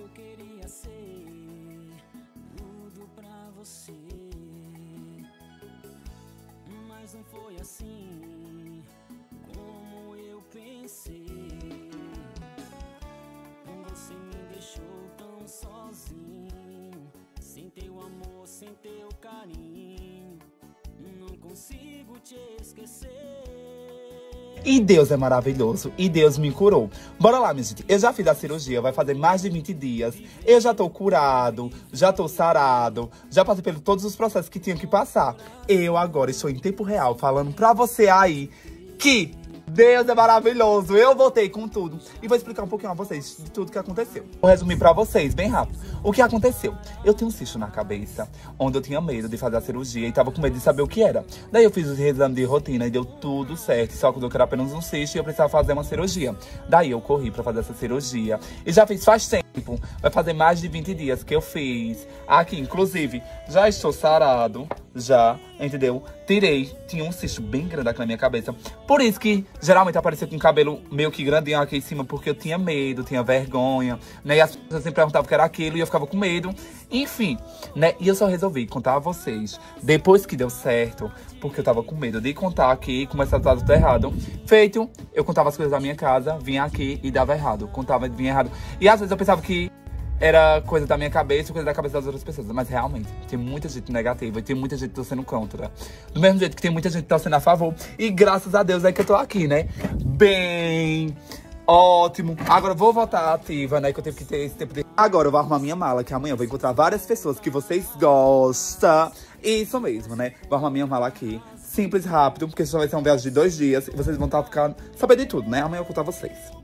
queria ser tudo pra você, mas não foi assim como eu pensei. Você me deixou tão sozinho, sem teu amor, sem teu carinho, não consigo te esquecer. E Deus é maravilhoso, e Deus me curou. Bora lá, minha gente, eu já fiz a cirurgia, vai fazer mais de 20 dias. Eu já tô curado, já tô sarado, já passei por todos os processos que tinha que passar. Eu agora estou em tempo real falando pra você aí que Deus é maravilhoso, eu voltei com tudo. E vou explicar um pouquinho a vocês de tudo que aconteceu. Vou resumir pra vocês, bem rápido. O que aconteceu? Eu tenho um cisto na cabeça, onde eu tinha medo de fazer a cirurgia e tava com medo de saber o que era. Daí eu fiz os exames de rotina e deu tudo certo, só que eu era apenas um cisto e eu precisava fazer uma cirurgia. Daí eu corri pra fazer essa cirurgia e já fiz faz tempo, vai fazer mais de 20 dias que eu fiz. Aqui, inclusive, já estou sarado, já, entendeu? Tirei, tinha um cisto bem grande aqui na minha cabeça. Por isso que geralmente aparecia com o cabelo meio que grandinho aqui em cima, porque eu tinha medo, tinha vergonha, né? E as pessoas sempre perguntavam o que era aquilo e eu ficava com medo. Enfim, né? E eu só resolvi contar a vocês depois que deu certo, porque eu tava com medo de contar aqui e começar a dar tudo errado. Feito, eu contava as coisas da minha casa, vinha aqui e dava errado. Contava e vinha errado. E às vezes eu pensava que era coisa da minha cabeça, coisa da cabeça das outras pessoas. Mas realmente, tem muita gente negativa e tem muita gente torcendo contra. Do mesmo jeito que tem muita gente torcendo a favor. E graças a Deus é que eu tô aqui, né? Bem, ótimo. Agora eu vou voltar ativa, né? Que eu tive que ter esse tempo de... Agora eu vou arrumar minha mala, que amanhã eu vou encontrar várias pessoas que vocês gostam. Isso mesmo, né? Vou arrumar minha mala aqui. Simples, rápido, porque só vai ser uma viagem de 2 dias. E vocês vão estar ficando... saber de tudo, né? Amanhã eu vou contar vocês.